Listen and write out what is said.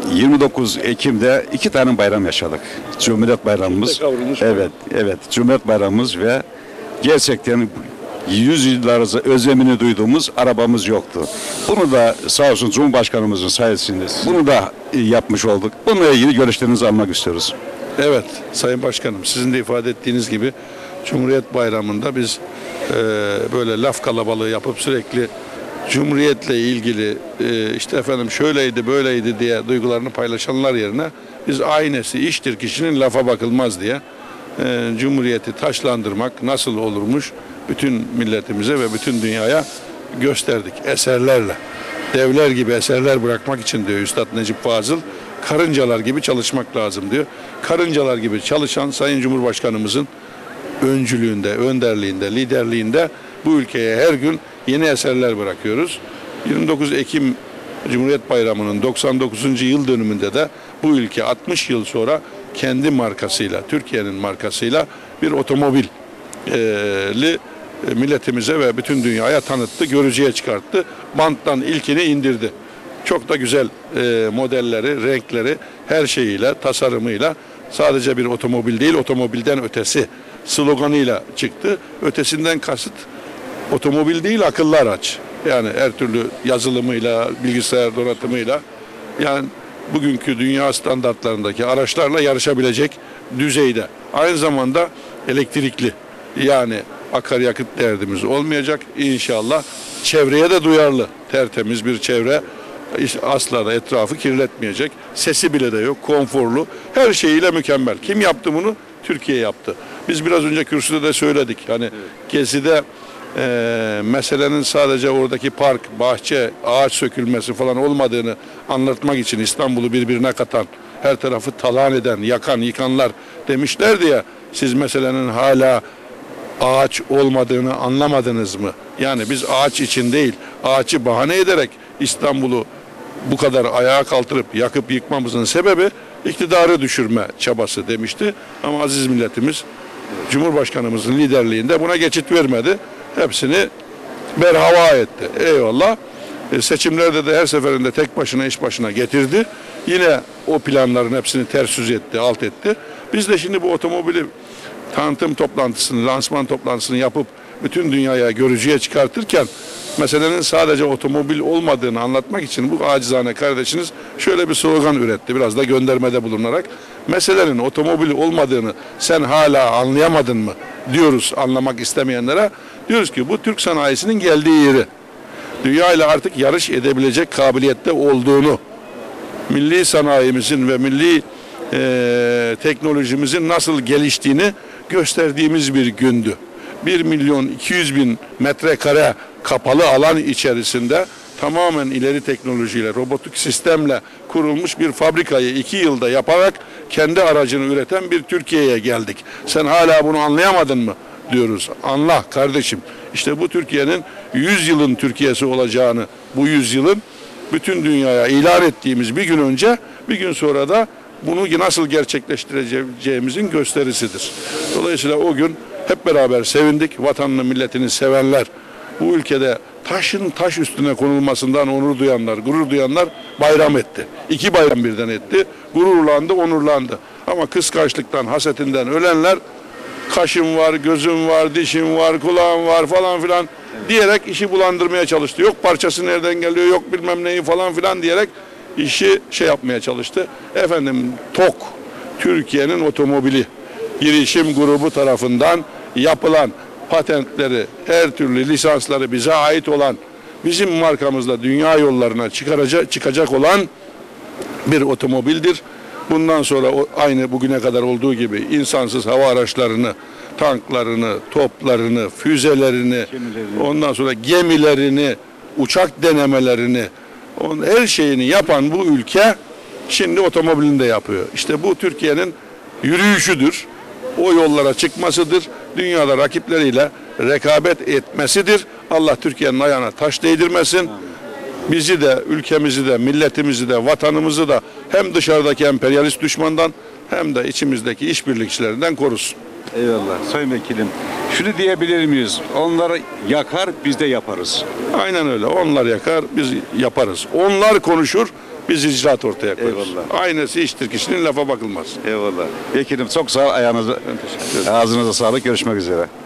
29 Ekim'de iki tane bayram yaşadık. Cumhuriyet Bayramımız. Evet, evet. Cumhuriyet Bayramımız ve gerçekten 100 yıllar özlemini duyduğumuz arabamız yoktu. Bunu da sağ olsun Cumhurbaşkanımızın sayesinde bunu da yapmış olduk. Bununla ilgili görüşlerinizi almak istiyoruz. Evet Sayın Başkanım, sizin de ifade ettiğiniz gibi Cumhuriyet Bayramı'nda biz böyle laf kalabalığı yapıp sürekli Cumhuriyet'le ilgili işte efendim şöyleydi böyleydi diye duygularını paylaşanlar yerine biz aynesi iştir kişinin lafa bakılmaz diye Cumhuriyet'i taçlandırmak nasıl olurmuş bütün milletimize ve bütün dünyaya gösterdik eserlerle. Devler gibi eserler bırakmak için diyor Üstad Necip Fazıl, karıncalar gibi çalışmak lazım diyor. Karıncalar gibi çalışan Sayın Cumhurbaşkanımızın öncülüğünde, önderliğinde, liderliğinde bu ülkeye her gün yeni eserler bırakıyoruz. 29 Ekim Cumhuriyet Bayramı'nın 99. yıl dönümünde de bu ülke 60 yıl sonra kendi markasıyla, Türkiye'nin markasıyla bir otomobili milletimize ve bütün dünyaya tanıttı, görücüye çıkarttı. Banttan ilkini indirdi. Çok da güzel modelleri, renkleri, her şeyiyle, tasarımıyla sadece bir otomobil değil, otomobilden ötesi sloganıyla çıktı. Ötesinden kasıt otomobil değil, akıllı araç. Yani her türlü yazılımıyla, bilgisayar donatımıyla yani bugünkü dünya standartlarındaki araçlarla yarışabilecek düzeyde. Aynı zamanda elektrikli, yani akaryakıt derdimiz olmayacak inşallah. Çevreye de duyarlı, tertemiz bir çevre, asla da etrafı kirletmeyecek. Sesi bile de yok, konforlu, her şeyiyle mükemmel. Kim yaptı bunu? Türkiye yaptı. Biz biraz önce kürsüde de söyledik. Hani Gezi'de meselenin sadece oradaki park, bahçe, ağaç sökülmesi falan olmadığını anlatmak için İstanbul'u birbirine katan, her tarafı talan eden, yakan, yıkanlar demişlerdi ya, siz meselenin hala ağaç olmadığını anlamadınız mı? Yani biz ağaç için değil, ağaçı bahane ederek İstanbul'u bu kadar ayağa kaldırıp yakıp yıkmamızın sebebi iktidarı düşürme çabası demişti. Ama aziz milletimiz Cumhurbaşkanımızın liderliğinde buna geçit vermedi. Hepsini berhava etti. Eyvallah. Seçimlerde de her seferinde tek başına iş başına getirdi. Yine o planların hepsini ters yüz etti, alt etti. Biz de şimdi bu otomobili tanıtım toplantısını, lansman toplantısını yapıp bütün dünyaya görücüye çıkartırken meselenin sadece otomobil olmadığını anlatmak için bu acizane kardeşiniz şöyle bir slogan üretti. Biraz da göndermede bulunarak meselenin otomobil olmadığını sen hala anlayamadın mı diyoruz anlamak istemeyenlere. Diyoruz ki bu Türk sanayisinin geldiği yeri, dünya ile artık yarış edebilecek kabiliyette olduğunu, milli sanayimizin ve milli teknolojimizin nasıl geliştiğini gösterdiğimiz bir gündü. 1.200.000 metrekare kapalı alan içerisinde tamamen ileri teknolojiyle, robotik sistemle kurulmuş bir fabrikayı 2 yılda yaparak kendi aracını üreten bir Türkiye'ye geldik. Sen hala bunu anlayamadın mı diyoruz. Anla kardeşim. İşte bu Türkiye'nin 100 yılın Türkiye'si olacağını, bu 100 yılın bütün dünyaya ilan ettiğimiz bir gün önce, bir gün sonra da bunu nasıl gerçekleştireceğimizin gösterisidir. Dolayısıyla o gün hep beraber sevindik. Vatanını, milletini sevenler, bu ülkede taşın taş üstüne konulmasından onur duyanlar, gurur duyanlar bayram etti. 2 bayram birden etti. Gururlandı, onurlandı. Ama kıskançlıktan, hasetinden ölenler kaşım var, gözüm var, dişim var, kulağım var falan filan diyerek işi bulandırmaya çalıştı. Yok parçası nereden geliyor, yok bilmem neyi falan filan diyerek işi yapmaya çalıştı. Efendim TOK, Türkiye'nin otomobili girişim grubu tarafından yapılan patentleri, her türlü lisansları bize ait olan, bizim markamızla dünya yollarına çıkacak olan bir otomobildir. Bundan sonra aynı bugüne kadar olduğu gibi insansız hava araçlarını, tanklarını, toplarını, füzelerini, ondan sonra gemilerini, uçak denemelerini, her şeyini yapan bu ülke şimdi otomobilini de yapıyor. İşte bu Türkiye'nin yürüyüşüdür. O yollara çıkmasıdır. Dünyada rakipleriyle rekabet etmesidir. Allah Türkiye'nin ayağına taş değdirmesin. Bizi de, ülkemizi de, milletimizi de, vatanımızı da hem dışarıdaki emperyalist düşmandan hem de içimizdeki işbirlikçilerinden korusun. Eyvallah. Sayın Vekilim, şunu diyebilir miyiz? Onlar yakar, biz de yaparız. Aynen öyle. Onlar yakar, biz yaparız. Onlar konuşur, biz icraat ortaya koyuyoruz. Eyvallah. Aynısı iştir kişinin, lafa bakılmaz. Eyvallah. Vekilim çok sağ ol. Ayağınıza, ağzınıza sağlık. Görüşmek üzere.